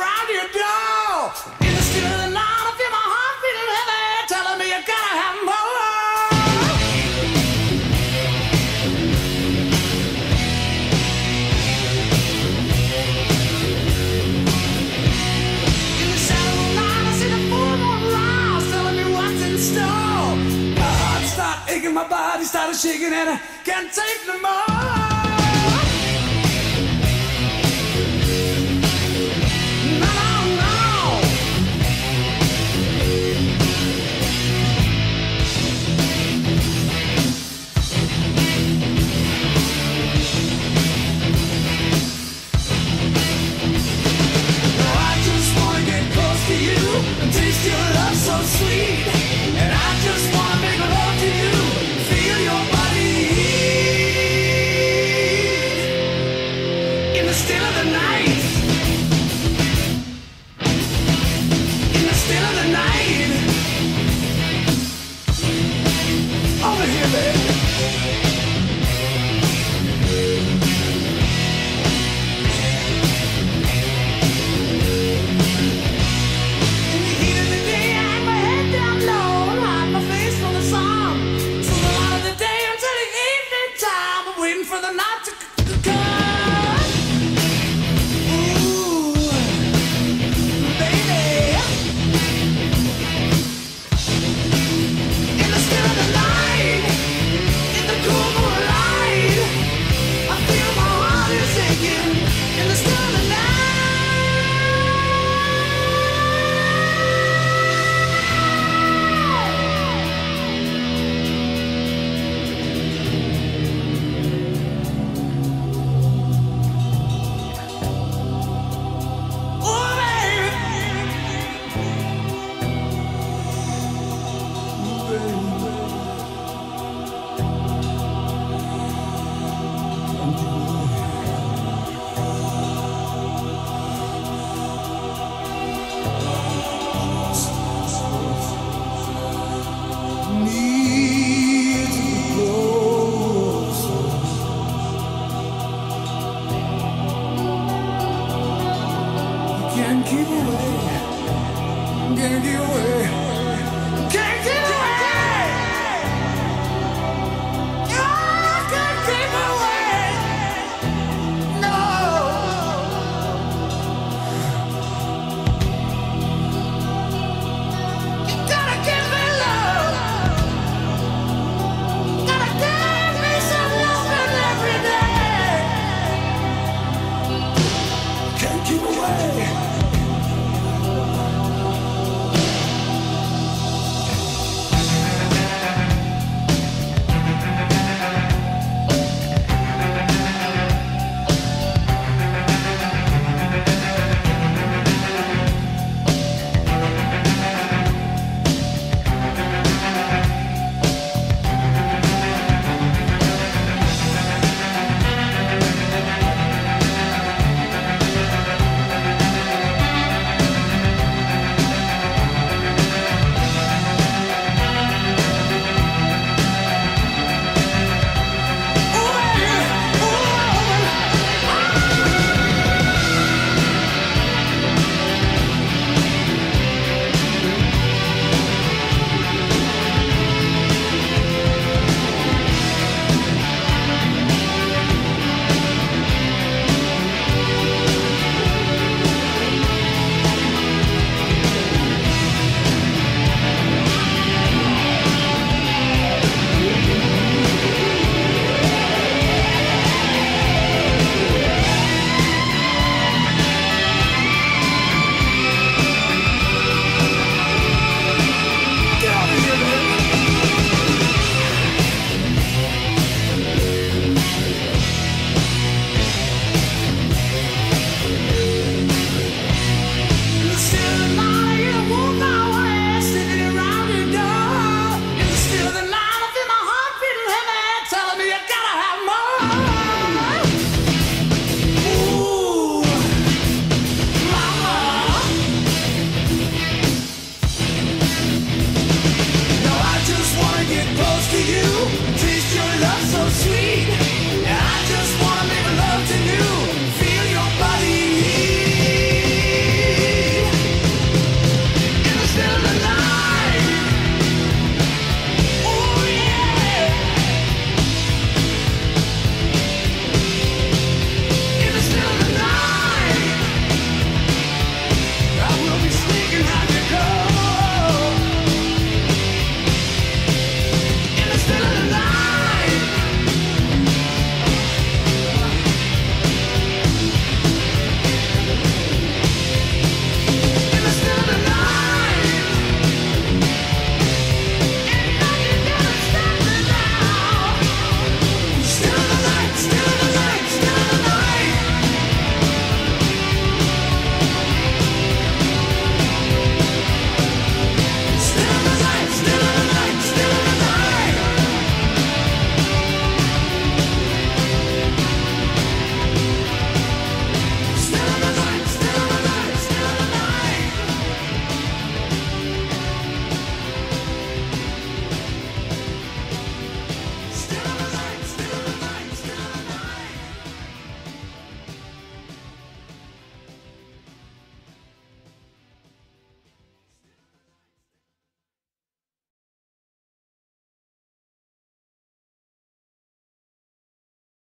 around your door. In the still of the night, I feel my heart beating heavy, telling me you gotta have more. In the shadow of the night, I see the full moon rise, telling me what's in store. My heart started aching, my body started shaking, and I can't take no more. Taste your love so sweet, and I just wanna make love to you, feel your body in the still of the night, in the still of the night, over here, baby. For the night to come, ooh, baby. In the still of the night, in the cool moonlight, I feel my heart is aching. In the still of the night. Can't keep away, can't get away, can't